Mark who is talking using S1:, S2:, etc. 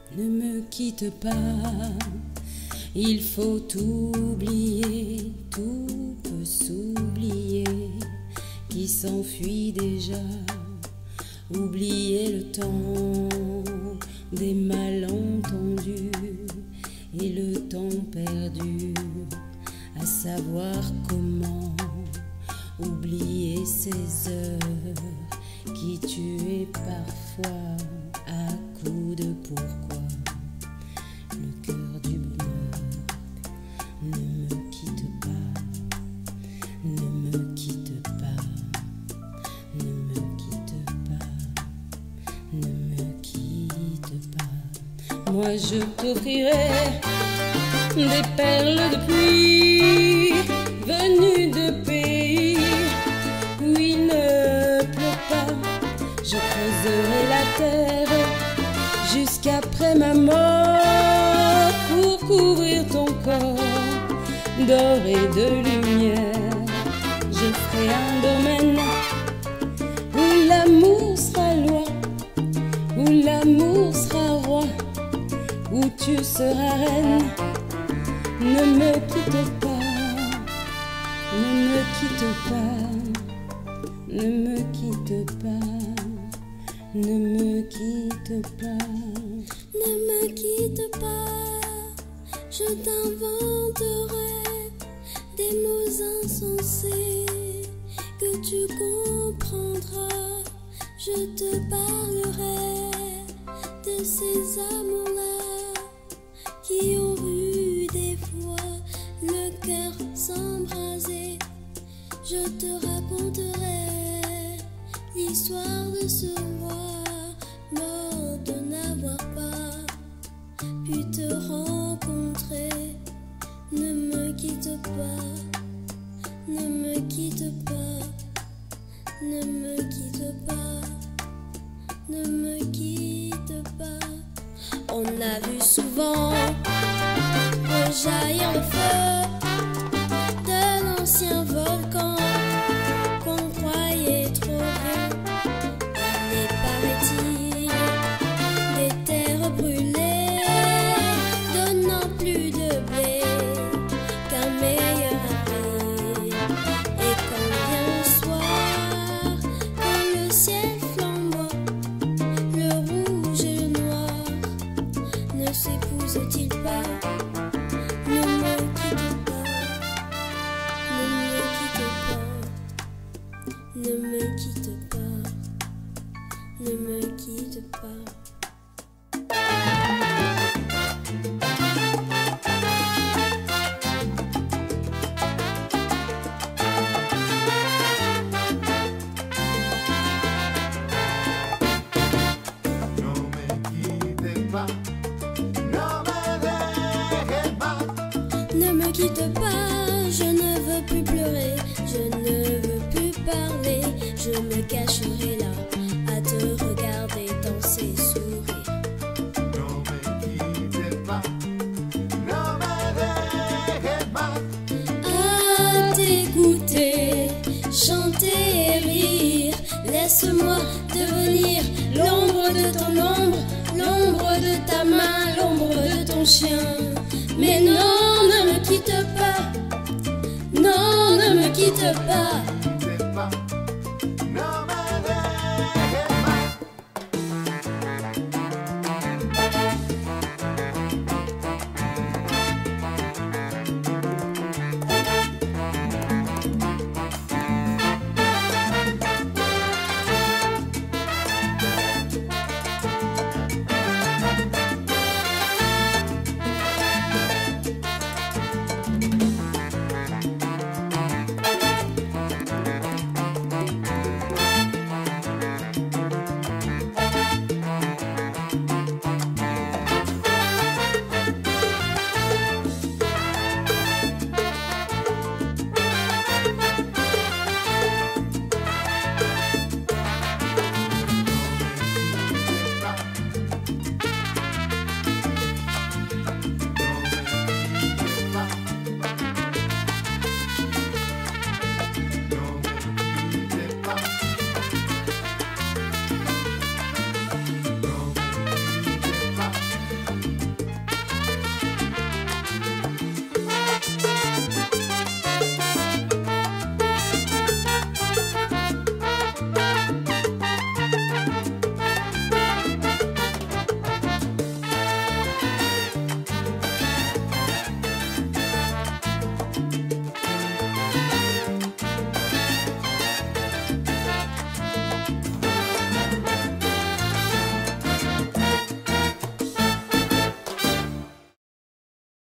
S1: Ne me quitte pas, il faut oublier, tout peut s'oublier, qui s'enfuit déjà. Oublier le temps des malentendus et le temps perdu, à savoir comment oublier ces heures qui tuaient parfois à coups de pourquoi. Le cœur du bonheur, ne me quitte pas, ne me quitte pas, ne me quitte pas, ne me quitte pas. Moi je t'offrirai des perles de pluie venues de pays où il ne pleut pas. Je creuserai la terre jusqu'après ma mort pour couvrir ton corps d'or et de lumière. Je ferai un domaine où l'amour sera loi, où l'amour sera roi, où tu seras reine. Ne me quitte pas, ne me quitte pas, ne me quitte pas, ne me quitte pas.
S2: Ne me quitte pas, je t'inventerai des mots insensés que tu comprendras. Je te parlerai de ces amours-là qui ont vu des fois le cœur s'embraser. Je te raconterai l'histoire de ce roi mort de n'avoir pas pu te rencontrer. Ne me quitte pas, ne me quitte pas, ne me quitte pas, ne me quitte pas. On a vu souvent rejaillir le feu de l'ancien volcan qu'on croyait trop vieux. Il est, paraît-il, des terres brûlées, donnant plus de blé qu'un meilleur avril. Et quand vient le soir, quand le ciel flamboie, le rouge et le noir ne s'épousent-ils pas? Ne me quitte pas, ne me quitte pas, ne me quitte pas, ne me quitte pas. Ne me quitte pas, je ne veux plus pleurer, je ne veux plus parler. Je me cacherai là à te regarder danser, sourire.
S3: No me quitte pas, no me dejes más.
S2: À t'écouter, chanter et rire. Laisse-moi devenir l'ombre de ton ombre, l'ombre de ta main, l'ombre de ton chien. Mais non, ne me quitte pas, non, ne me quitte pas.
S3: Quitte pas.